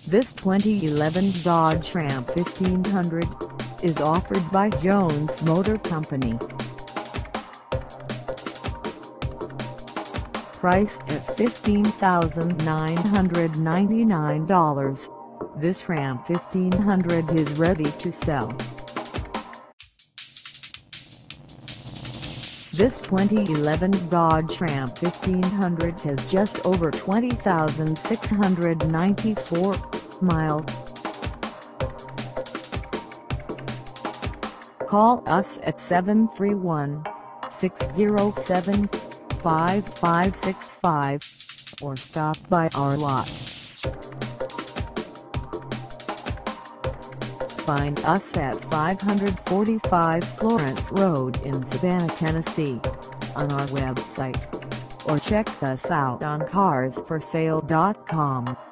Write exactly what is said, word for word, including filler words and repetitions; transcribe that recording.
This twenty eleven Dodge Ram fifteen hundred is offered by Jones Motor Company. Priced at fifteen thousand nine hundred ninety-nine dollars, this Ram fifteen hundred is ready to sell. This twenty eleven Dodge Ram fifteen hundred has just over twenty thousand six hundred ninety-four miles. Call us at seven three one, six zero seven, five five six five or stop by our lot. Find us at five forty-five Florence Road in Savannah, Tennessee, on our website, or check us out on cars for sale dot com.